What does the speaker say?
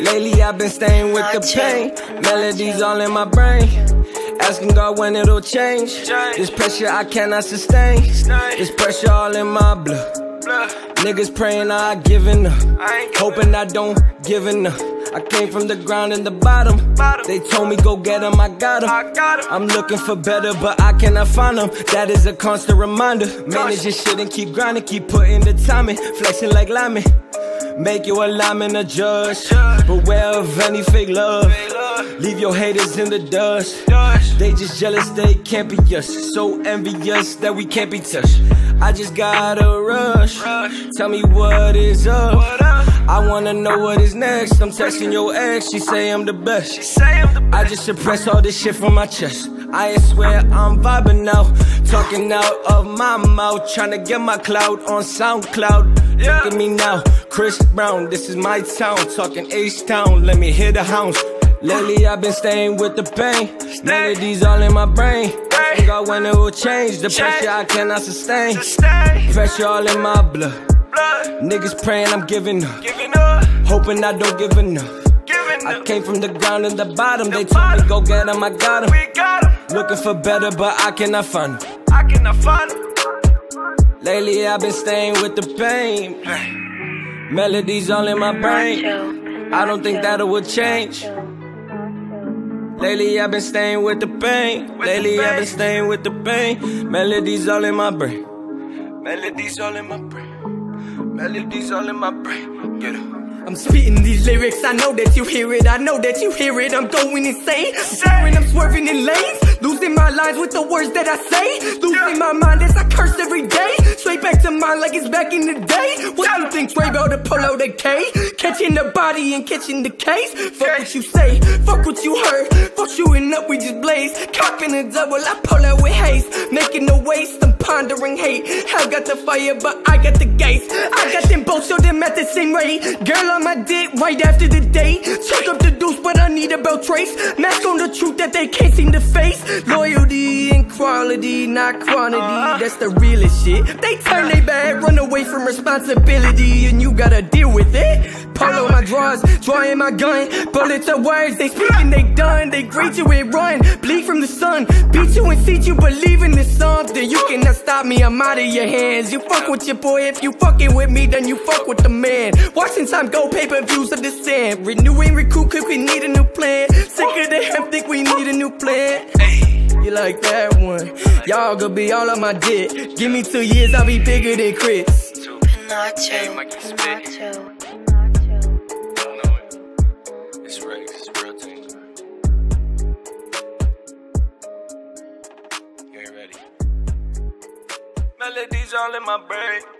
Lately I've been staying with the pain. Melodies all in my brain. Asking God when it'll change. This pressure I cannot sustain. This pressure all in my blood. Niggas praying I giving up, hoping I don't giving up. I came from the ground and the bottom. They told me go get 'em, I got 'em. I'm looking for better, but I cannot find 'em. That is a constant reminder. Manage your shit and keep grinding, keep putting the time in, flexing like linemen. Make your alignment a judge. Beware of any fake love. Leave your haters in the dust. They just jealous they can't be us. So envious that we can't be touched. I just gotta rush. Tell me what is up. I wanna know what is next. I'm texting your ex, she say I'm the best. I just suppress all this shit from my chest. I swear I'm vibing now, talking out of my mouth, trying to get my clout on SoundCloud. Look at me now, Chris Brown, this is my town, talking H-Town, let me hear the hounds. Lately I've been staying with the pain. Melodies all in my brain. Asking God when it will change. The pressure I cannot sustain. Pressure all in my blood. Niggas praying I'm giving up, hoping I don't give enough. I came from the ground and the bottom. They told me go get 'em, I got 'em. Looking for better, but I cannot find 'em. Lately I've been staying with the pain. Melodies all in my brain. I don't think that it will change. Lately I've been staying with the pain. Lately I've been staying with the pain. Melodies all in my brain. Melodies all in my brain. Melodies all in my brain. Get up. I'm spitting these lyrics, I know that you hear it, I know that you hear it, I'm going insane. I'm swerving in lanes, losing my lines with the words that I say. Losing my mind as I curse every day. Straight back to mine like it's back in the day. What you think, Trey about the Polo the K? Catching the body and catching the case. Fuck what you say, fuck what you heard. Fuck shooting up, we just blaze. Copping a double, I pull out with haste. Making no waste, I'm pondering hate. I got the fire, but I got the gates. I got them both, so them at the same rate. Girl on my dick right after the date. Check up the deuce, but I need about trace. Mask on the truth that they can't seem to face. Loyalty and quality, not quantity. That's the realest shit. They turn they back, run away from responsibility, and you gotta deal with it. Polo my drawers, drawing my gun. Bullets are words, they speaking, they done. They greet you and run, bleed from the sun. Beat you and see you believing in something. You cannot stop me, I'm out of your hands. You fuck with your boy, if you fucking with me, then you fuck with the man. Watching time go, pay-per-views of the sand. Renewing, recruit, cause we need a new plan. Sick of the hemp, think we need a new plan. You like that one? Y'all gonna be all on my dick. Give me 2 years, I'll be bigger than Chris. It's real, it's real thing. You ain't ready. Melodies all in my brain.